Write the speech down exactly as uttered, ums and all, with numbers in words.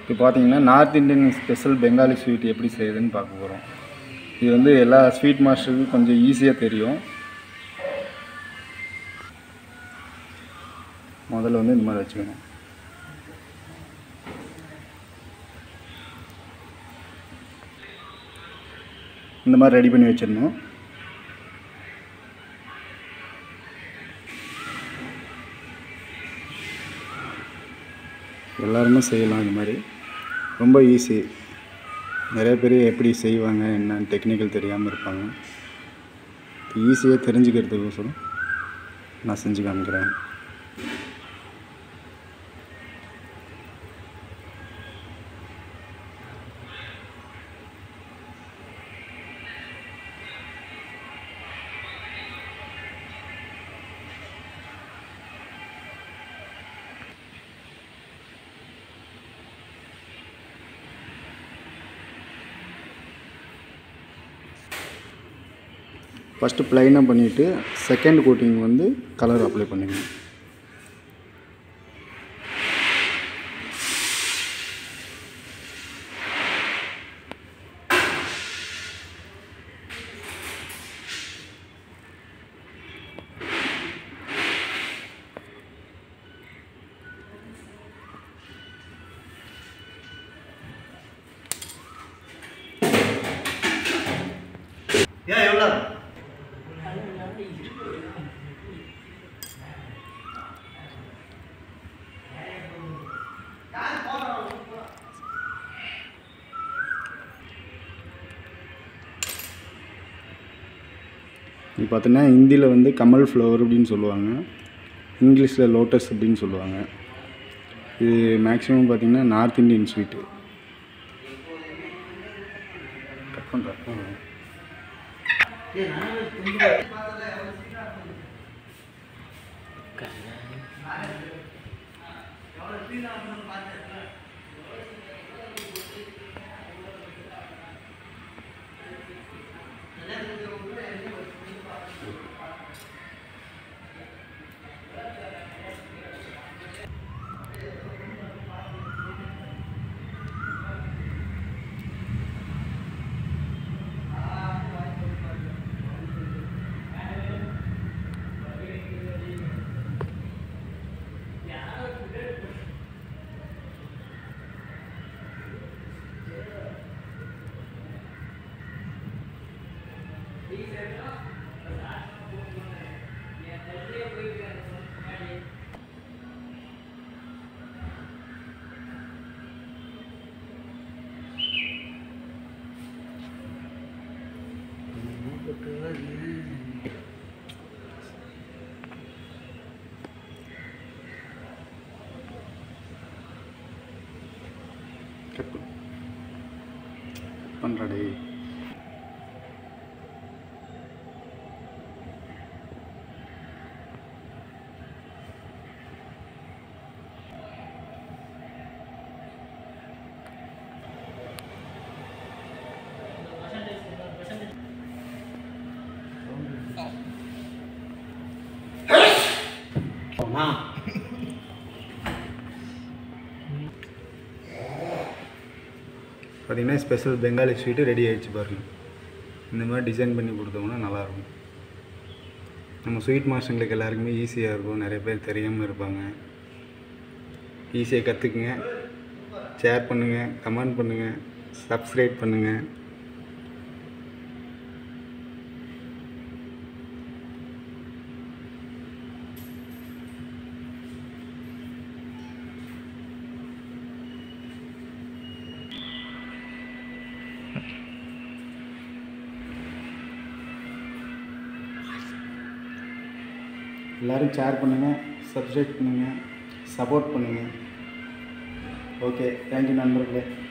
இப்போ பார்த்தீங்கன்னா north Indian special Bengali sweet எப்படி செய்யுதுன்னு பார்க்க போகிறோம். இது வந்து எல்லா ஸ்வீட் மாஸ்டருக்கும் கொஞ்சம் ஈஸியாக தெரியும். முதல்ல வந்து இந்த மாதிரி வச்சுக்கணும். இந்த மாதிரி ரெடி பண்ணி வச்சிடணும். எல்லாருமே செய்யலாம். இந்த மாதிரி ரொம்ப ஈஸி. நிறைய பேர் எப்படி செய்வாங்க என்னன்னு டெக்னிக்கல் தெரியாமல் இருப்பாங்க. ஈஸியாக தெரிஞ்சுக்கிறதுக்கோசரம் நான் செஞ்சு காமிக்கிறேன். ஃபஸ்ட்டு ப்ளைனாக பண்ணிவிட்டு செகண்ட் கோட்டிங் வந்து கலர் அப்ளை பண்ணிக்கணும். ஏன் எவ்வளோ இது பார்த்தீங்கன்னா ஹிந்தியில் வந்து கமல் ஃப்ளவர் அப்படின்னு சொல்லுவாங்க, இங்கிலீஷில் லோட்டஸ் அப்படின்னு சொல்லுவாங்க. இது மேக்ஸிமம் பார்த்திங்கன்னா நார்த் இந்தியன் ஸ்வீட்டு. கட் பண்ணுறேன். கட் பண்ணுறடே. பார்த்திங்கன்னா ஸ்பெஷல் பெங்காலி ஸ்வீட்டு ரெடி ஆகிடுச்சு பாருங்கள். இந்த மாதிரி டிசைன் பண்ணி கொடுத்தோம்னா நல்லாயிருக்கும். நம்ம ஸ்வீட் மாஸ்டர்களுக்கு எல்லாருக்குமே ஈஸியாக இருக்கும். நிறைய பேர் தெரியாமல் இருப்பாங்க. ஈஸியாக கற்றுக்குங்க. ஷேர் பண்ணுங்கள், கமெண்ட் பண்ணுங்கள், சப்ஸ்கிரைப் பண்ணுங்கள். எல்லோரும் ஷேர் பண்ணுங்கள், சப்ஸ்கிரைப் பண்ணுங்கள், சப்போர்ட் பண்ணுங்கள். ஓகே, தேங்க்யூ நண்பர்களே.